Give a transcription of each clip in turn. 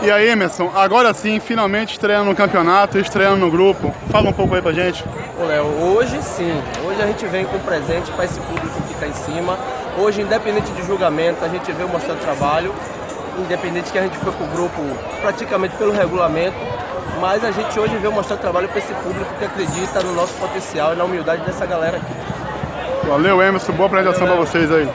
E aí, Emerson, agora sim, finalmente estreando no campeonato, estreando no grupo. Fala um pouco aí pra gente. Ô, Léo, hoje sim, hoje a gente vem com presente para esse público que está em cima. Hoje, independente de julgamento, a gente veio mostrando trabalho, independente que a gente foi pro grupo praticamente pelo regulamento, mas a gente hoje veio mostrar trabalho para esse público que acredita no nosso potencial e na humildade dessa galera aqui. Valeu, Emerson, boa apresentação para vocês aí.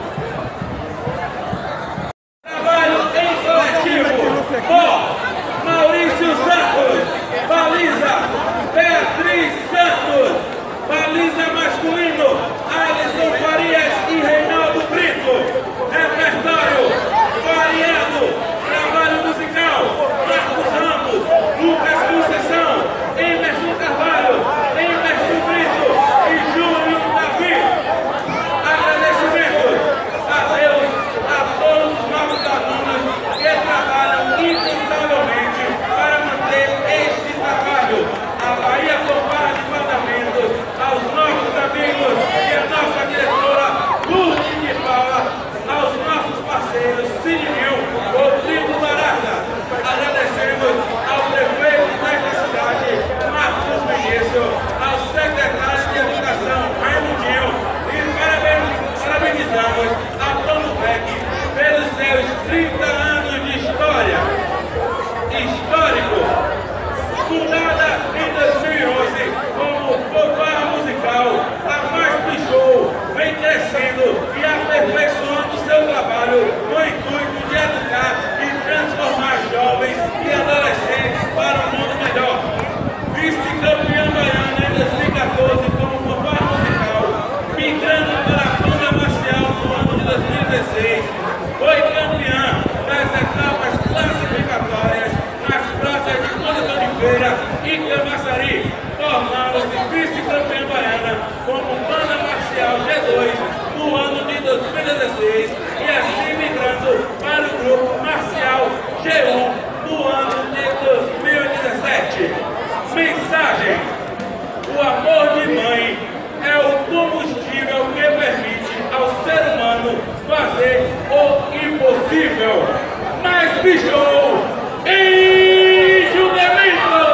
Maurício Santos, baliza, Beatriz Santos, baliza masculino, Alisson Farias e Reinaldo Brito, repertório, variado, trabalho musical, Marcos Ramos, Lucas Conceição, Emerson Carvalho, Emerson Brito e Júnior Davi. Agradecimento a Deus, a todos os nossos alunos que trabalham incansavelmente para manter este trabalho. A Bahia Compara de Mandamentos, aos nossos amigos e a nossa diretora Lourdes de Paula, aos nossos parceiros Sininho, Rodrigo Barata. Agradecemos ao prefeito desta cidade, Marcos Vinícius, ao secretário de Educação, Raimundinho, e parabenizamos a Plano Vec pelos seus 30 anos de história. Histórico, fundada em 2011 como popular musical, a Mais Show vem crescendo e aperfeiçoando seu trabalho no intuito de educar e transformar jovens e adolescentes para um mundo melhor. Vice-campeã baiana em 2014 como popular musical, migrando para a banda marcial no ano de 2016, foi campeã das etapas classificatórias nas praças de Conde de Oliveira e Camaçari, tornando-se vice-campeã baiana como banda marcial G2 no ano de 2016 e assim migrando para o grupo marcial G1 no ano de 2017. Mensagem: o amor de mãe é o combustível que permite ao ser humano fazer o impossível. Mais Show em julgamento!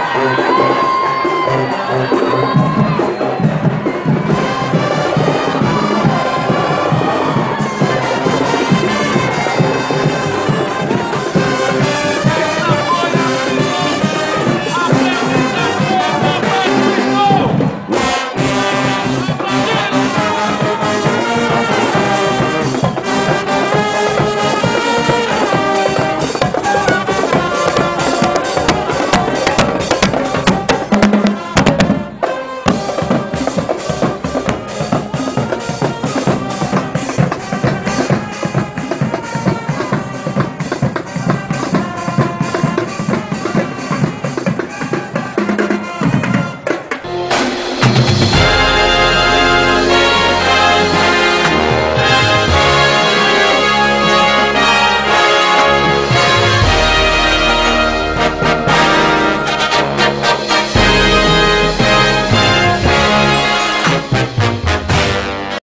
Valeu.